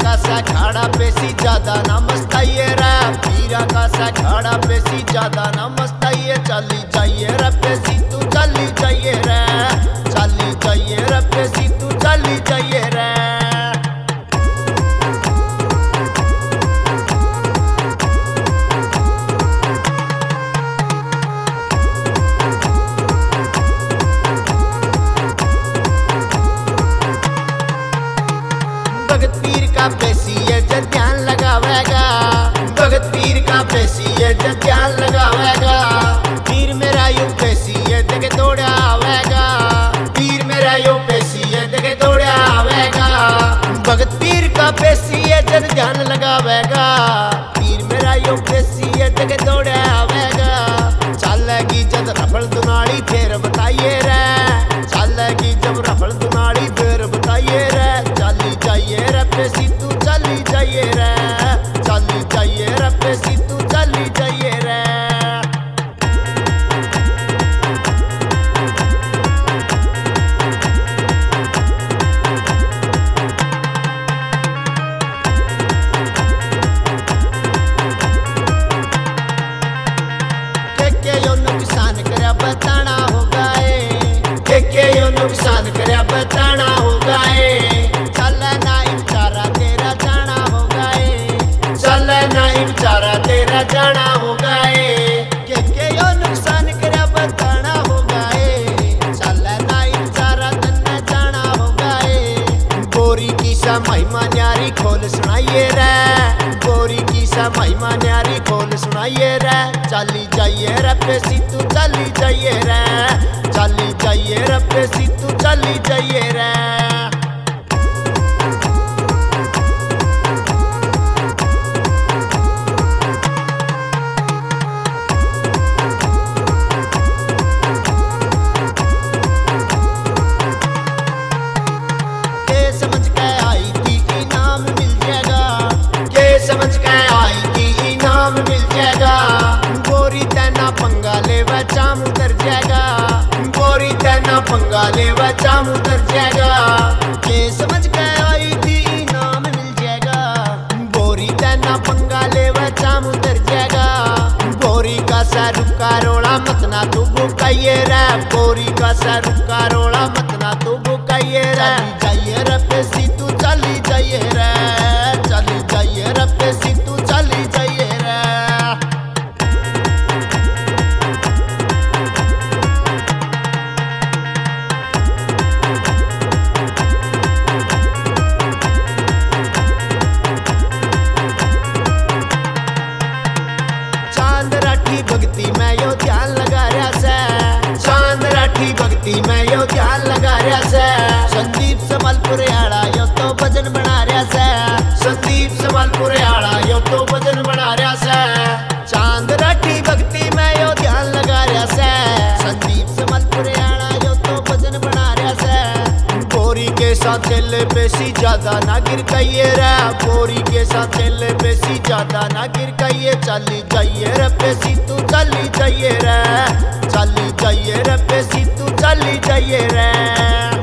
का सा खाड़ा पेशी ज्यादा ना मस्ताइए रे, पीरा का सा खाड़ा पेशी ज्यादा ना मस्ताइए। चली जाइए रे पेशी तू चली जाइए रे, चली जाइए रे पेशी तू चली जाइए रे। भगत पीर का पेशी है जो ध्यान लगावेगा, भगत पीर का पेशी है जो ध्यान लगावेगा। पीर मेरा यू पेशी है देखे दौड़ा आवेगा, पीर मेरा यू पेशी है देखे दौड़ा आवेगा। भगत पीर का पेशी है जब ध्यान लगावेगा, पीर मेरा यू पेशी है देखे दौड़ा आवेगा। चलेगी जब रफड़ दुनाड़ी फिर बताइए रे, चलेगी जब रफड़ दुनाड़ी फिर बताइए रे। चली जाइए रे पेशी तू चली जाइए रे, चली जाइए रे पेशी तू चली जाइए रे। के यो नुकसान करया बताना होगा के यो नुकसान करया बताना होगा। चल नाइम चारा तेरा जाना होगा, चल नाइम चारा तेरा जाना होगा। के यो नुकसान करया बताना होगा, चल नाइम चारा तन्ने जाना होगा। गोरी की सा महिमा न्यारी खोल सुनाइए रे, गोरी की सा महिमा न्यारी खोल सुनाइए रे। चली जाइए रे पेशी तू चली जाइए रे, चली जाइए रे पेशी तू चली जाइए रे। के समझ के आई थी इनाम मिल जाएगा, के समझ के आई थी इनाम मिल जाएगा। गोरी तेना पंगा ले व चाम उतर जाएगा, गोरी तेना पंगा ले व चाम उतर जाएगा। के समझ के आई थी इनाम मिल जाएगा, गोरी तेना पंगा ले व चाम उतर जाएगा। गोरी का सा रुका रोड़ा मत ना तू बुकाइए रे, गोरी का सा रुका रोड़ा मत ना तू बुकाइए रे। जाइए रे पेशी तू चली जाइए रे, चली जाइए रे पेशी तू चली जाइए रे। चांद राठी भक्ति में यो ध्यान लगा रहा से, चांद राठी भक्ति में यो ध्यान लगा रहा से। संदीप संबलपुर आड़ा यो तो भजन बना रहा से, संदीप संबलपुर आड़ा यो तो भजन बना रहा से। चांद राठी भक्ति में यो ध्यान लगा रहा से, संदीप संबलपुर आड़ा यो तो भजन बना रहा से। गोरी के साथ चले पेशी ज्यादा ना गिर कहिए रे, गोरी के साथ चले पेशी ज्यादा ना गिर कहिए। चली जाइए रे पेशी तू चली जाइए रे, चली जाइए रे पेशी तू चली जाइए रे।